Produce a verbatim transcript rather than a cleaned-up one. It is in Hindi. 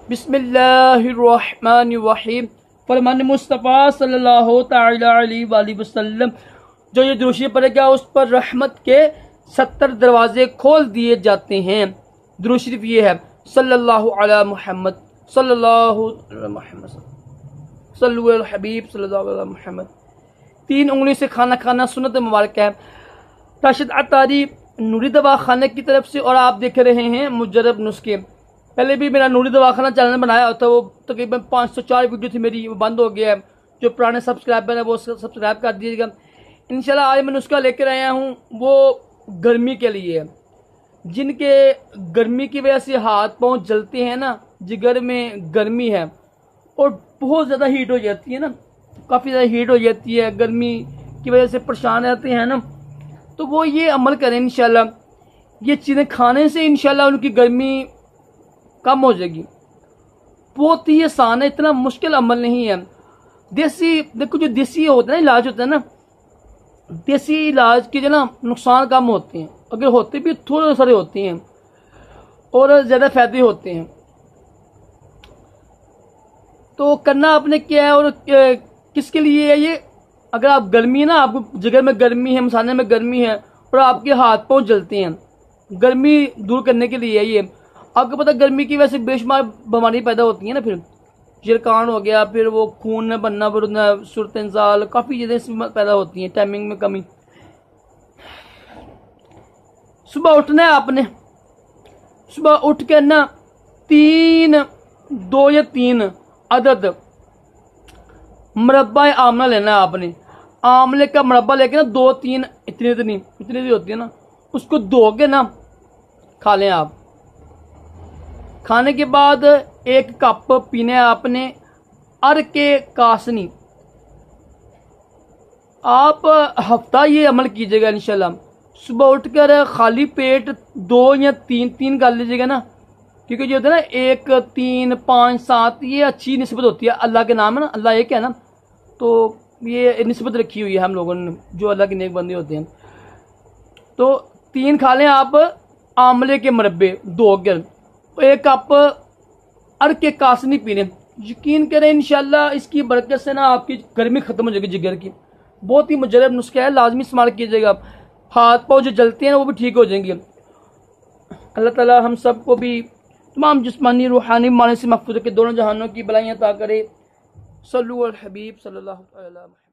बिस्मिल्लाहिर्रहमानिर्रहीम। फरमान मुस्तफ़ा सल्लल्लाहु तआला अलैहि वसल्लम, जो ये दुरूद शरीफ पढ़ेगा उस पर रहमत के सत्तर दरवाजे खोल दिए जाते हैं। दुरूद शरीफ ये है, सल्लल्लाहु अला मुहम्मद सल्लल्लाहु अला मुहम्मद सल्लु अल हबीब सल्लल्लाहु अला मुहम्मद। तीन उंगली से खाना खाना सुन्नत मुबारक है। राशिद अतारी नूरी दवाखाने की तरफ से, और आप देख रहे हैं मुजरब नुस्खे। पहले भी मेरा नूरी दवाखाना चैनल बनाया होता, वो तकरीबन पाँच सौ चार वीडियो थी मेरी, वो बंद हो गया है। जो पुराने सब्सक्राइबर है वो सब्सक्राइब कर दीजिएगा। इंशाल्लाह आज मैं नुस्खा लेकर आया हूँ, वो गर्मी के लिए है। जिनके गर्मी की वजह से हाथ पाँव जलते हैं ना, जिगर में गर्मी है और बहुत ज़्यादा हीट हो जाती है ना, काफ़ी ज़्यादा हीट हो जाती है, गर्मी की वजह से परेशान रहते हैं ना, तो वो ये अमल करें इंशाल्लाह। ये चीज़ें खाने से इंशाल्लाह उनकी गर्मी कम हो जाएगी। बहुत ही आसान है, इतना मुश्किल अमल नहीं है। देसी देखो, जो देसी होता है ना इलाज होता है ना, देसी इलाज के जो ना नुकसान कम होते हैं, अगर होते भी थोड़े सारे होते हैं और ज़्यादा फायदे होते हैं। तो करना आपने क्या है और किसके लिए है ये? अगर आप गर्मी है ना, आपको जिगर में गर्मी है, मसाने में गर्मी है और आपके हाथ पाँव जलते हैं, गर्मी दूर करने के लिए है ये। आपको पता गर्मी की वजह से बेशुमार बीमारी पैदा होती है ना, फिर जिरकान हो गया, फिर वो खून न बनना बढ़ना, सूरत इंसाल, काफ़ी चीज़ें पैदा होती हैं, टाइमिंग में कमी। सुबह उठना है आपने, सुबह उठ के ना तीन दो या तीन अदद मुरब्बा आमला लेना है आपने। आमले का मुरब्बा लेके ना दो तीन इतनी इतनी इतनी सी होती है ना, उसको धो के ना खा लें आप। खाने के बाद एक कप पीने आपने अर के कासनी। आप हफ्ता ये अमल कीजिएगा इंशाल्लाह। सुबह उठकर खाली पेट दो या तीन तीन कर लीजिएगा ना, क्योंकि जो होता है ना एक तीन पाँच सात, ये अच्छी निस्बत होती है। अल्लाह के नाम है ना, अल्लाह एक है ना, तो ये निस्बत रखी हुई है हम लोगों ने, जो अल्लाह के नेक बंदे होते हैं। तो तीन खा लें आप आमले के मुरब्बे दो गर, एक कप अर के कासनी पीने। यकीन करें इंशाल्लाह इसकी बरकत से ना आपकी गर्मी खत्म हो जाएगी जिगर की। बहुत ही मुजरब नुस्खा है, लाजमी इस्तेमाल कीजिएगा। हाथ पाँव जो जलते हैं ना वो भी ठीक हो जाएंगे। अल्लाह ताला हम सबको भी तमाम जिस्मानी रूहानी बीमारी से महफूज के दोनों जहानों की बलाइयाँ अता करे। सल्लु अल हबीब सल्लल्लाहु अलैहि वसल्लम।